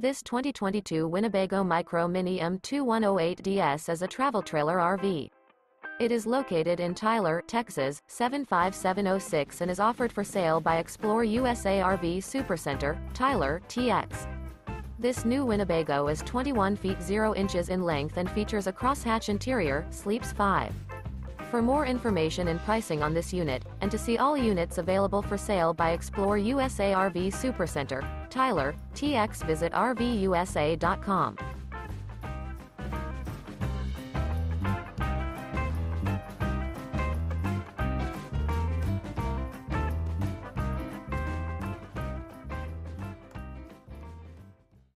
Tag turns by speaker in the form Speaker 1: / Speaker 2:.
Speaker 1: This 2022 Winnebago Micro Minnie MM2108DS is a travel trailer RV. It is located in Tyler, Texas, 75706 and is offered for sale by ExploreUSA RV Supercenter, Tyler, TX. This new Winnebago is 21 feet 0 inches in length and features a crosshatch interior, sleeps 5. For more information and pricing on this unit, and to see all units available for sale by ExploreUSA RV Supercenter, Tyler, TX, visit RVUSA.com.